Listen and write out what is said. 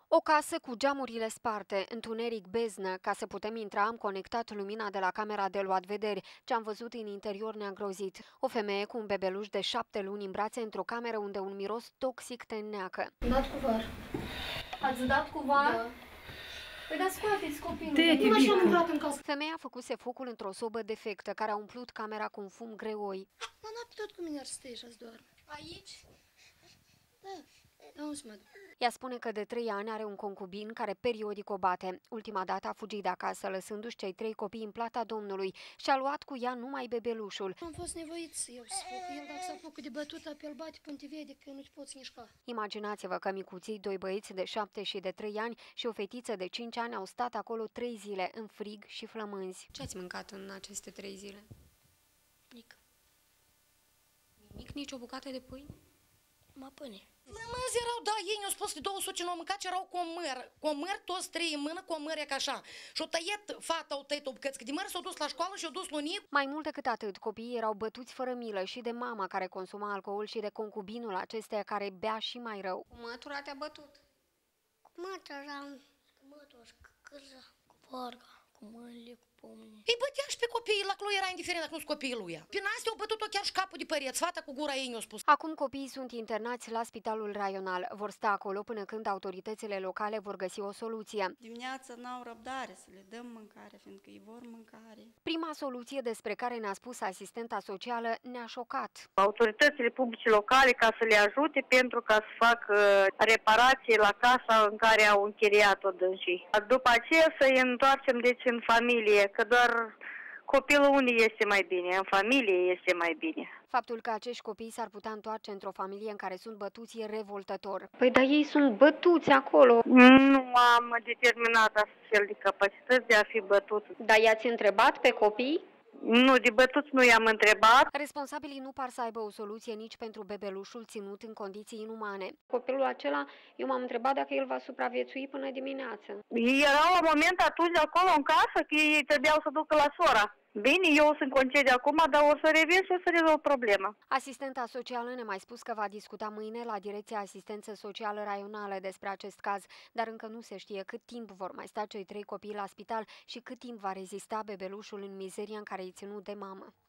O casă cu geamurile sparte, întuneric beznă. Ca să putem intra, am conectat lumina de la camera de luat vederi. Ce am văzut în interior ne-a îngrozit. O femeie cu un bebeluș de 7 luni în brațe într-o cameră unde un miros toxic te înneacă. Dat cu var. Ați dat cu var? Da. Păi dar scoateți copilul. Nu așa am intrat în casă. Femeia făcuse focul într-o sobă defectă, care a umplut camera cu un fum greoi. Mă, n-a tot cu mine ar stai și să doarmă. Aici? Da, da, unde să mă duc? Ea spune că de 3 ani are un concubin care periodic o bate. Ultima dată a fugit de acasă, lăsându-și cei 3 copii în plata Domnului și a luat cu ea numai bebelușul. Am fost nevoit să iau să fac. El dacă s-a apucă de bătut, apel bate până te vede că nu te poți mișca. Imaginați-vă că micuții, 2 băieți de 7 și de 3 ani și o fetiță de 5 ani au stat acolo 3 zile, în frig și flămânzi. Ce ați mâncat în aceste 3 zile? Nic. Nimic? Nici o bucată de pâine? Mă pâine. Flămânzi erau, da, ei ne-au spus că 200 ce n-au mâncat, erau comăr, toți 3 în mână, comăr e ca așa. Și-o tăiet, fata au tăiet o bucățică de măr, s-au dus la școală și-au dus la unic. Mai mult decât atât, copiii erau bătuți fără milă și de mama care consuma alcool și de concubinul acesteia care bea și mai rău. Cu mătura te-a bătut. Cu mătura, cu mătura, cu cârza, cu porca, cu mâinile, cu pumnii. Îi bătea și pe copiii, la lui era indiferent dacă nu-s copiii lui. Prin astea au bătut-o chiar și capul de păreți, fata cu gura ei ne-a spus. Acum copiii sunt internați la spitalul raional. Vor sta acolo până când autoritățile locale vor găsi o soluție. Dimineața n-au răbdare să le dăm mâncare, fiindcă ei vor mâncare. Prima soluție despre care ne-a spus asistenta socială ne-a șocat. Autoritățile publice locale ca să le ajute pentru ca să facă reparații la casa în care au închiriat-o dânsii. După aceea să-i întoarcem deci în familie, că doar copilul unii este mai bine, în familie este mai bine. Faptul că acești copii s-ar putea întoarce într-o familie în care sunt bătuți e revoltător. Păi dar ei sunt bătuți acolo. Nu am determinat astfel de capacități de a fi bătut. Dar i-ați întrebat pe copii? Nu, de bătuți nu i-am întrebat. Responsabilii nu par să aibă o soluție nici pentru bebelușul ținut în condiții inumane. Copilul acela, eu m-am întrebat dacă el va supraviețui până dimineață. Erau la moment atunci acolo în casă că ei trebuiau să ducă la sora. Bine, eu sunt în concediu acum, dar o să revin și o să rezolv problema. Asistenta socială ne-a mai spus că va discuta mâine la Direcția Asistență Socială Raională despre acest caz, dar încă nu se știe cât timp vor mai sta cei 3 copii la spital și cât timp va rezista bebelușul în mizeria în care îi ținut de mamă.